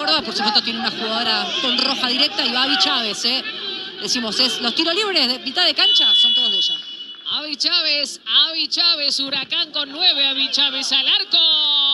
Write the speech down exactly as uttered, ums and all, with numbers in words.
Córdoba, por supuesto, tiene una jugadora con roja directa y va Abby Chávez, ¿eh? Decimos, es, los tiros libres de mitad de cancha son todos de ella. Abby Chávez, Abby Chávez, Huracán con nueve, Abby Chávez al arco.